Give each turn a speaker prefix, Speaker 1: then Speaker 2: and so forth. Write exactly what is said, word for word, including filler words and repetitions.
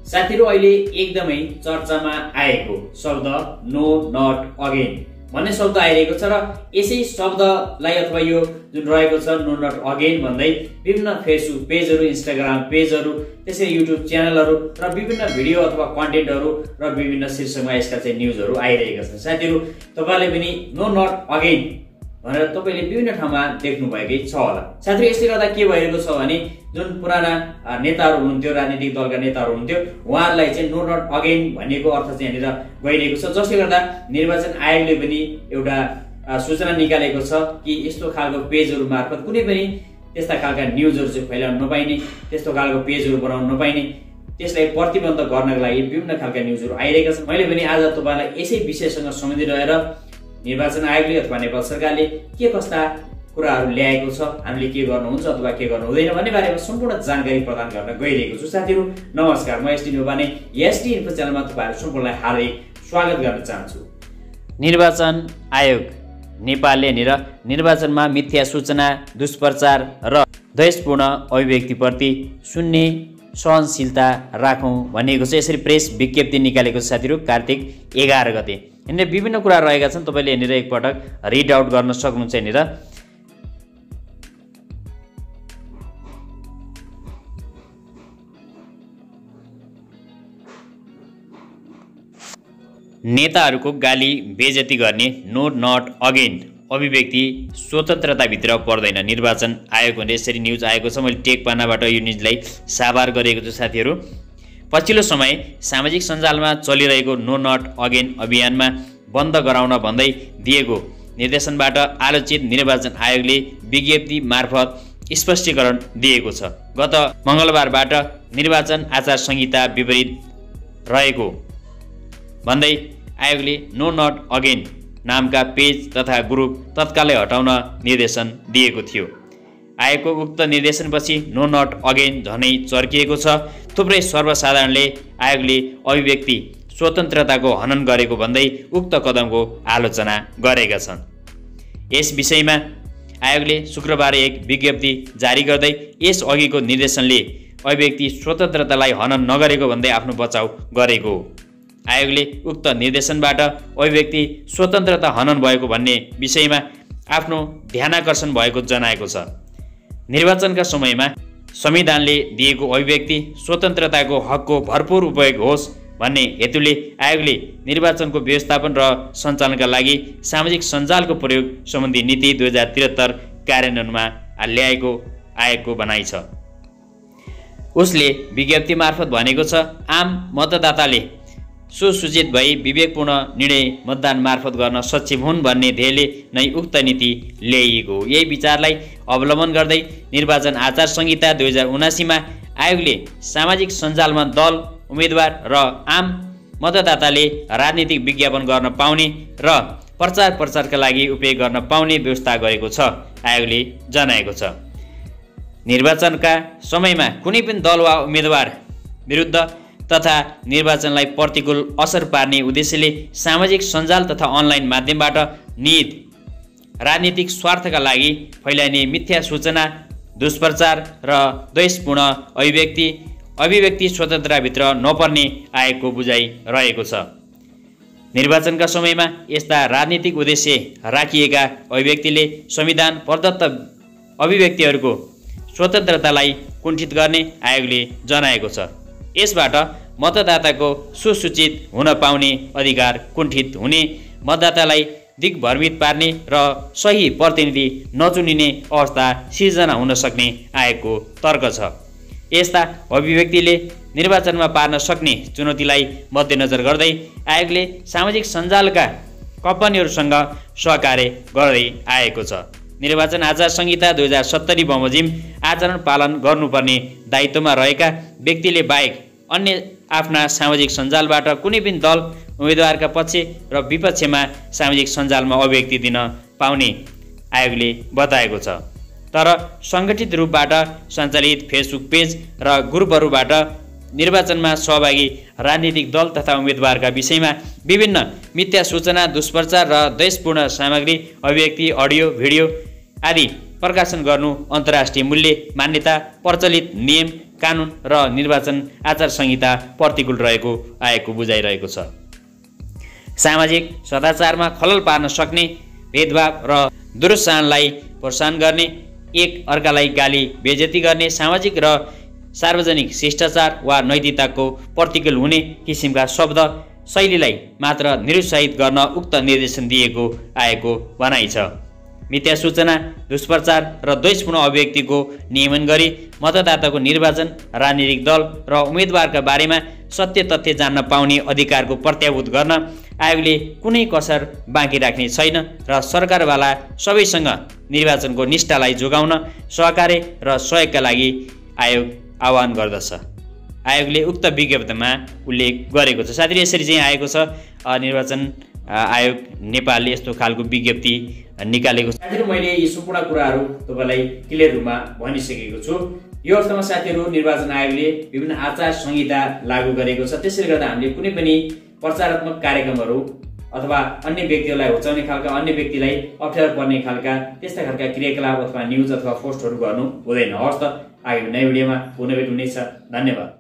Speaker 1: साथीहरु अहिले एकदमै चर्चामा आएको शब्द नो नट अगेन भन्ने शब्द आइरहेको छ र यसै शब्दलाई अथवा यो जुन रहेको छ नो नट अगेन भन्दै विभिन्न फेसबुक पेजहरु, इन्स्टाग्राम पेजहरु, त्यसै युट्युब च्यानलहरु र विभिन्न भिडियो अथवा कन्टेन्टहरु र विभिन्न शीर्षकमा यसका चाहिँ न्यूजहरु आइरहेका छन्। साथीहरु तपाईले पनि नो नट अगेन भनेर तपाईले विभिन्न ठाउँमा देख्नु भएकै छ होला। साथीहरु यसले गर्दा के भइरहेको छ भने जुन पुराना नेताहरु हुनुहुन्थ्यो, राजनीतिक दलका नेताहरु हुनुहुन्थ्यो, उहाँहरुलाई चाहिँ नो नट अगेन भन्नेको अर्थ चाहिँ यहाँनिर गइरहेको छ, जसले गर्दा निर्वाचन आयोगले पनि एउटा सूचना निकालेको छ कि यस्तो खालको पेजहरु मार्फत कुनै पनि त्यस्ता खालका न्यूजहरु चाहिँ फैलाउन नपाइने, त्यस्तो खालको पेजहरु बनाउन नपाइने, त्यसलाई प्रतिबन्ध गर्नका लागि विभिन्न खालका न्यूजहरु आइरहेका छन्। मैले पनि आज तपाईलाई यसै विषयसँग सम्बन्धित रहेर निर्वाचन आयोगले अथवा नेपाल सरकारले के कस्ता कुराहरु ल्याएको छ, हामीले के गर्नुहुन्छ अथवा के गर्नु हुँदैन भन्ने बारेमा सम्पूर्ण जानकारी प्रदान गर्न गइरहेको छु। साथीहरु नमस्कार, म sdinfo ने sdinfo च्यानलमा तपाईहरु सम्पूर्णलाई हार्दिक स्वागत गर्न चाहन्छु। निर्वाचन आयोग नेपालले निर निर्वाचनमा मिथ्या सूचना, दुष्प्रचार र द्वेषपूर्ण अभिव्यक्तिप्रति शून्य सहनशीलता राखौं भनिएको छ। यसरी प्रेस विज्ञप्ति निकालेको छ साथीहरु कार्तिक एघार गते। यिनले विभिन्न कुरा रहेका छन्, तपाईले यहाँनिर एकपटक रिड आउट गर्न सक्नुहुन्छ। यहाँनिर नेताहरूको गाली बेइज्जती गर्ने नो नट अगेन अभिव्यक्ति स्वतन्त्रताभित्र पर्दैन, निर्वाचन आयोगले यसरी न्युज आएको छ। मैले टेक पानाबाट यो न्युजलाई साभार गरेको छु। साथीहरु पछिल्लो समय सामाजिक सञ्जालमा चलिरहेको नो नट अगेन अभियानमा बन्द गराउन भन्दै दिएको निर्देशनबाट आलोचित निर्वाचन आयोगले विज्ञप्ति मार्फत स्पष्टीकरण दिएको छ। गत मंगलबारबाट निर्वाचन आचार संहिता विपरीत रहेको भन्दै आयोगले नो नट अगेन नामका पेज तथा ग्रुप तत्कालै हटाउन निर्देशन दिएको थियो। आयोगको उक्त निर्देशनपछि नो नट अगेन झनै चर्किएको छ। थुप्रै सर्वसाधारणले आयोगले अभिव्यक्ति स्वतन्त्रताको हनन गरेको भन्दै उक्त कदमको आलोचना गरेका छन्। यस विषयमा आयोगले शुक्रबार एक विज्ञप्ति जारी गर्दै यस अघिको निर्देशनले अभिव्यक्ति स्वतन्त्रतालाई हनन नगरेको भन्दै आफ्नो बचाउ गरेको हो। आयोगले उक्त निर्देशनबाट अभिव्यक्ति स्वतन्त्रता हनन भएको भन्ने विषयमा आफ्नो ध्यानाकर्षण भएको जनाएको छ। निर्वाचनका समयमा संविधानले दिएको अभिव्यक्ति स्वतन्त्रताको हकको भरपूर उपयोग होस् भन्ने हेतुले आयोगले निर्वाचनको व्यवस्थापन र सञ्चालनका लागि सामाजिक सञ्जालको प्रयोग सम्बन्धी नीति दुई हजार त्रिहत्तर कार्यान्वयनमा ल्याएको आयोगको भनाइ छ। उसले विज्ञप्ति मार्फत भनेको छ, आम मतदाताले सुसूचित भई विवेकपूर्ण निर्णय मतदान मार्फत गर्न सक्षम हुन् भन्ने ध्येयले नै उक्त नीति ल्याइएको हो। यही विचारलाई अवलम्बन गर्दै निर्वाचन आचार संहिता दुई हजार उनासीमा आयोगले सामाजिक सञ्जालमा दल, उम्मेदवार र आम मतदाताले राजनीतिक विज्ञापन गर्न पाउने र प्रचार प्रचारका लागि उपयोग गर्न पाउने व्यवस्था गरेको छ, आयोगले जनाएको छ। निर्वाचनका समयमा कुनै पनि दल वा उम्मेदवार विरुद्ध तथा निर्वाचनलाई प्रतिकूल असर पार्ने उद्देश्यले सामाजिक सञ्जाल तथा अनलाइन माध्यमबाट निहित राजनीतिक स्वार्थका लागि फैलाइने मिथ्या सूचना, दुष्प्रचार र द्वेषपूर्ण अभिव्यक्ति अभिव्यक्ति स्वतन्त्रताभित्र नपर्ने आयोगको बुझाइ रहेको छ। निर्वाचनका समयमा यस्ता राजनीतिक उद्देश्य राखिएका अभिव्यक्तिले संविधान प्रदत्त अभिव्यक्तिहरूको स्वतन्त्रतालाई कुण्ठित गर्ने आयोगले जनाएको छ। यसबाट मतदाताको सुसूचित हुन पाउने अधिकार कुण्ठित हुने, मतदातालाई दिग्भ्रमित पार्ने र सही प्रतिनिधि नचुनिने अवस्था सिर्जना हुन सक्ने आयोगको तर्क छ। यस्ता अभिव्यक्तिले निर्वाचनमा पार्न सक्ने चुनौतीलाई मध्यनजर गर्दै आयोगले सामाजिक सञ्जालका कम्पनीहरूसँग सहकार्य गर्दै आएको छ। निर्वाचन आचार संहिता दुई हजार सत्तरी बमोजिम आचरण पालन गर्नुपर्ने दायित्वमा रहेका व्यक्तिले बाहेक अन्य आफ्ना सामाजिक सञ्जालबाट कुनै पनि दल, उम्मेदवारका पक्ष र विपक्षमा सामाजिक सञ्जालमा अभिव्यक्ति दिन पाउने आयोगले बताएको छ। तर सङ्गठित रूपबाट सञ्चालित फेसबुक पेज र ग्रुपहरूबाट निर्वाचनमा सहभागी राजनीतिक दल तथा उम्मेदवारका विषयमा विभिन्न मिथ्या सूचना, दुष्प्रचार र द्वेषपूर्ण सामग्री, अभिव्यक्ति, अडियो, भिडियो आदि प्रकाशन गर्नु अन्तर्राष्ट्रिय मूल्य, मान्यता, प्रचलित नियम कानुन र निर्वाचन आचार संहिता प्रतिकूल रहेको आएको बुझाइरहेको छ। सामाजिक सदाचारमा खलल पार्न सक्ने भेदभाव र दुरुत्साहनलाई प्रोत्साहन गर्ने, एक अर्कालाई गाली बेइज्जती गर्ने, सामाजिक र सार्वजनिक शिष्टाचार वा नैतिकताको प्रतिकूल हुने किसिमका शब्द शैलीलाई मात्र निरुत्साहित गर्न उक्त निर्देशन दिएको आएको भनाइ छ। मिथ्या सूचना, दुष्प्रचार र द्वेषपूर्ण अभिव्यक्तिको नियमन गरी मतदाताको निर्वाचन, राजनीतिक दल र उम्मेदवारका बारेमा सत्य तथ्य जान्न पाउने अधिकारको प्रत्याभूत गर्न आयोगले कुनै कसर बाँकी राख्ने छैन र सरकारवाला सबैसँग निर्वाचनको निष्ठालाई जोगाउन सहकार्य र सहयोगका लागि आयोग आह्वान गर्दछ। आयोगले उक्त विज्ञप्तिमा उल्लेख गरेको छ। साथीहरू यसरी चाहिँ आएको छ निर्वाचन आयोग नेपालले यस्तो खालको विज्ञप्ति निकालेको छ। साथीहरू मैले यी सम्पूर्ण कुराहरू तपाईँलाई क्लियर रूपमा भनिसकेको छु। यो अवस्थामा साथीहरू निर्वाचन आयोगले विभिन्न आचार संहिता लागू गरेको छ। त्यसैले गर्दा हामीले कुनै पनि प्रचारात्मक कार्यक्रमहरू अथवा अन्य व्यक्तिहरूलाई होचाउने खालका, अन्य व्यक्तिलाई अप्ठ्यारो पर्ने खालका त्यस्ता खालका क्रियाकलाप अथवा न्युज अथवा पोस्टहरू गर्नु हुँदैन। हवस् त, आगामी नयाँ भिडियोमा पुनः भेट हुनेछ। धन्यवाद।